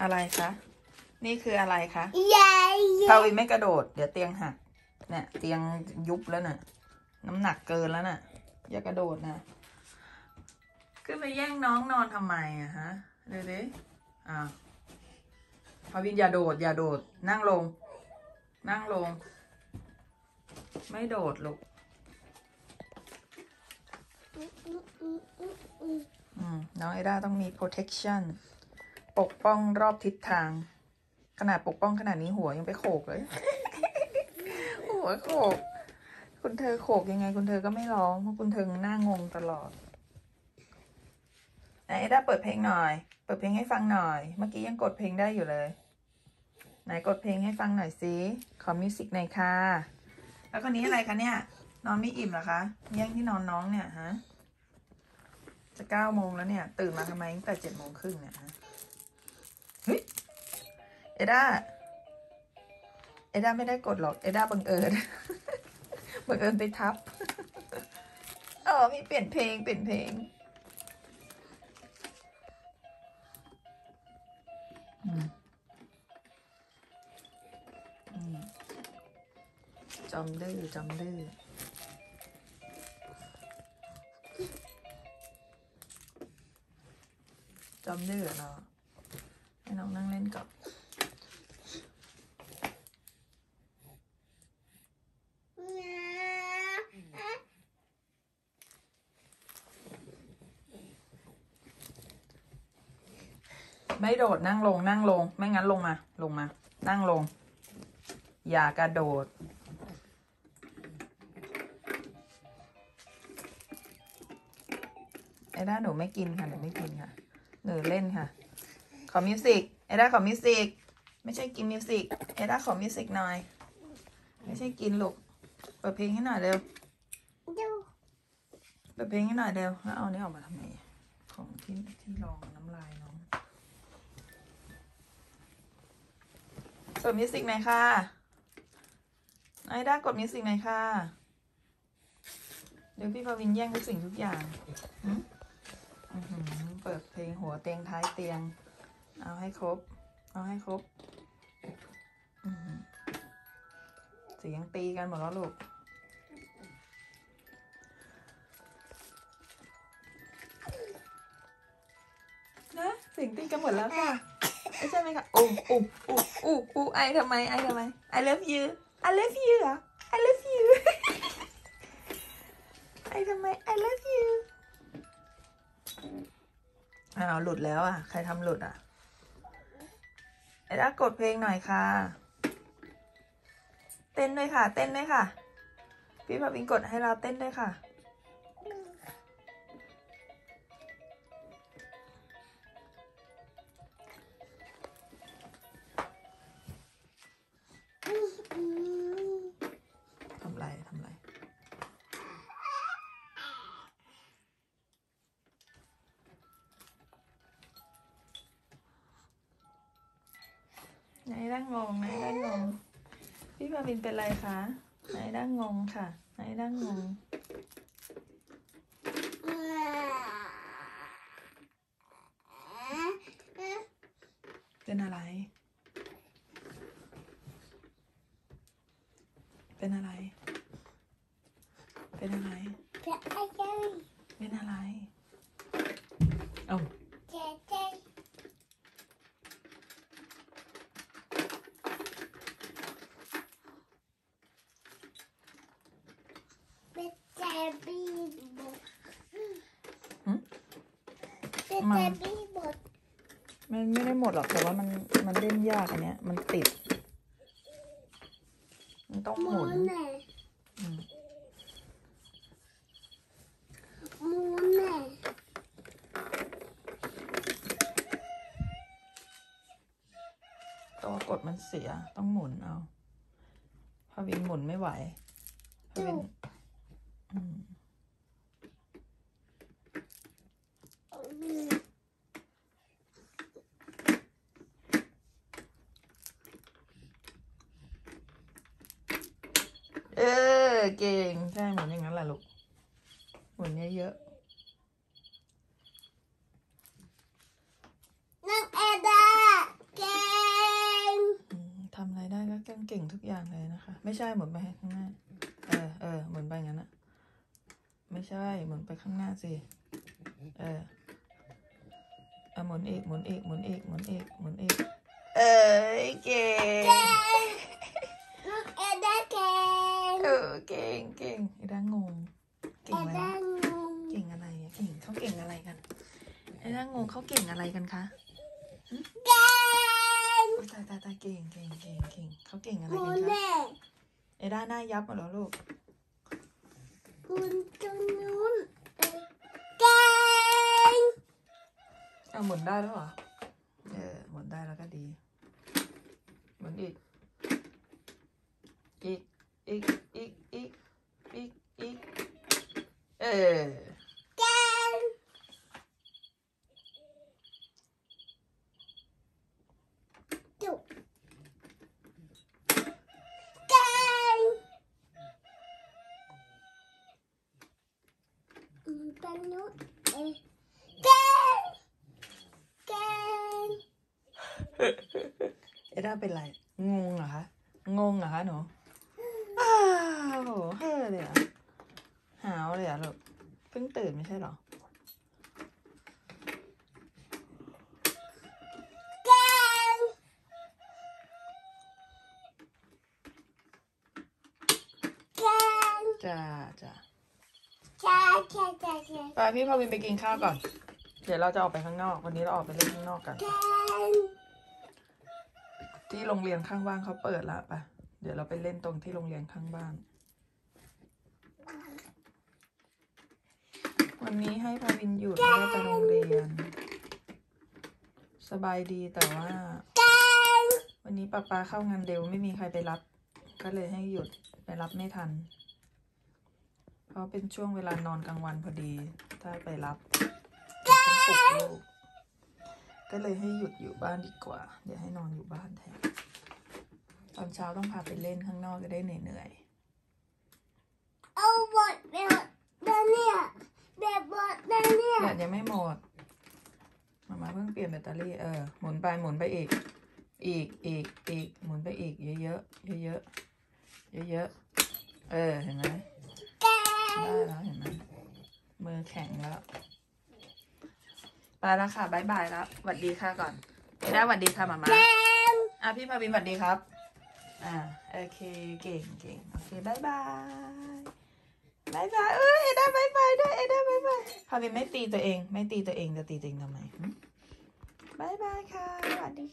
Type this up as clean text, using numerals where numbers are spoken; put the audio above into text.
อะไรคะนี่คืออะไรคะยายพาวินไม่กระโดดเดี๋ยวเตียงหักเนี่ยเตียงยุบแล้วน่ะน้ำหนักเกินแล้วน่ะอย่ากระโดดนะขึ้นไปแย่งน้องนอนทำไมอะฮะเดี๋ยวดิพาวินอย่าโดดอย่าโดดนั่งลงนั่งลงไม่โดดลูกน้องเอด้าต้องมี protection ปกป้องรอบทิศทางขนาดปกป้องขนาดนี้หัวยังไปโขกเลย หัวโขกคุณเธอโขกยังไงคุณเธอก็ไม่ร้องเพราะคุณเธอหน้างงตลอดไหนเอด้าเปิดเพลงหน่อยเปิดเพลงให้ฟังหน่อยเมื่อกี้ยังกดเพลงได้อยู่เลยไหนกดเพลงให้ฟังหน่อยสิขอมิวสิกหน่อยค่ะแล้วคนนี้อะไรคะเนี่ยนอนไม่อิ่มเหรอคะแย่งที่นอนน้องเนี่ยฮะจะ9 โมงแล้วเนี่ยตื่นมาทำไมตั้งแต่7:30เนี่ยฮะเฮ้ยเอด้าไม่ได้กดหรอกเอด้าบังเอิญ บังเอิญไปทับมีเปลี่ยนเพลงจอมดื้อจอมดื้อเนาะให้น้องนั่งเล่นกับไม่โดดนั่งลงไม่งั้นลงมานั่งลงอย่ากระโดดไอ้ด้าหนูไม่กินค่ะหนูไม่กินค่ะหนูเล่นค่ะขอมิวสิกไอ้ด้าขอมิวสิกไม่ใช่กินมิวสิกไอ้ด้าขอมิวสิกหน่อยไม่ใช่กินลูกเปิดเพลงให้หน่อยเร็วเปิดเพลงให้หน่อยเร็วแล้วเอานี้ออกมาทำไมของที่รองน้ำลายน้องเปิดมิวสิกหน่อยค่ะไอ้ด้ากดมิวสิกหน่อยค่ะเดี๋ยวพี่พาวินแย่งทุกสิ่งทุกอย่างเปิดเพลงหัวเตียงท้ายเตียงเอาให้ครบเสียงตีกันหมดแล้วลูกนะเสียงตีกันหมดแล้วค่ะไม่ใช่ไหมคะไอทำไมI love you I love you อ่ะ I love you ไอทำไมI love you หลุดแล้วอ่ะใครทำหลุดอ่ะไอ้ด้ากดเพลงหน่อยค่ะเต้นด้วยค่ะพี่พาวินกดให้เราเต้นด้วยค่ะทำไรไหนด้างงพี่พาวินเป็นไรคะไหนด้างงค่ะไหนด้างงเป็นอะไรเป็นอะไรเอามันไม่ได้หมดหรอกแต่ว่ามันเล่นยากอันเนี้ยมันติดมันต้องหมุนตัวกดมันเสียต้องหมุนเอาพาวินหมุนไม่ไหวพาวินเก่งใช่หมุนอย่างนั้นแหละลูกหมุนเยอะน้องเอด้าเก่ก่งทุกอย่างเลยนะคะ ไม่ใช่หมุนไปข้างหน้าหมุนไปงั้นอะไม่ใช่หมุนไปข้างหน้าสิหมุนอีกหมุนอีกหมุนอีกหมุนอีกหมุนอีกเก่งเอด้าเก่งเก่งเก่งไอ้ด้างงเก่งอะไรเก่งอะไรอะเก่งเขาเก่งอะไรกันไอ้ด้างงเขาเก่งอะไรกันคะเก่งตายเก่งเก่งเก่งเก่งเขาเก่งอะไรกันคะไอ้ด้าหน้ายับหมดแล้วลูกคุณตรงนู้นเก่งหมุนได้แล้วเหรอหมุนได้แล้วก็ดีหมุนอีกเก่งจุกเก่งตรงนู้นเก่งเอด้าเป็นไรงงเหรอคะงงเหรอคะหนูอ้าวเฮ้อเลยอ่ะหาวเลยอ่ะลูกเพิ่งตื่นไม่ใช่หรอเก่งจ้าไปเก่งพี่พาวินไปกินข้าวก่อนเดี๋ยวเราจะออกไปข้างนอกวันนี้เราออกไปเล่นข้างนอกกันที่โรงเรียนข้างบ้านเขาเปิดละไปเดี๋ยวเราไปเล่นตรงที่โรงเรียนข้างบ้านวันนี้ให้พาวินหยุดไม่ได้ไปโรงเรียนสบายดีแต่ว่าวันนี้ป๊าเข้างานเร็วไม่มีใครไปรับก็เลยให้หยุดไปรับไม่ทันเพราะเป็นช่วงเวลานอนกลางวันพอดีถ้าไปรับต้องปลุกลูกก็เลยให้หยุดอยู่บ้านดีกว่าเดี๋ยวให้นอนอยู่บ้านแทนตอนเช้าต้องพาไปเล่นข้างนอกจะได้เหนื่อยเอาบทแบบเนี่ยแบบบทแบบเนี่ยแบตยังไม่หมดมาเพิ่งเปลี่ยนแบตเตอรี่หมุนไปอีกหมุนไปอีกเยอะๆเห็นไหมได้แล้วเห็นไหมมือแข็งแล้วไปแล้วค่ะบ๊ายบายแล้วสวัสดีค่ะก่อนได้สวัสดีค่ะหมาพี่พาวินสวัสดีครับโอเคเก่งโอเคบ๊ายบายเอด้าบ๊ายบายด้วยเอด้าบ๊ายบายพาวินไม่ตีตัวเองจะตีตัวเองทำไมบ๊ายบายค่ะสวัสดี